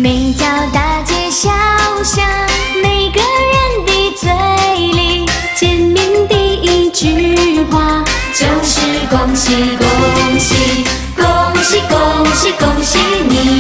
每条大街小巷，每个人的嘴里，见面第一句话就是恭喜恭喜，恭喜恭喜恭喜你。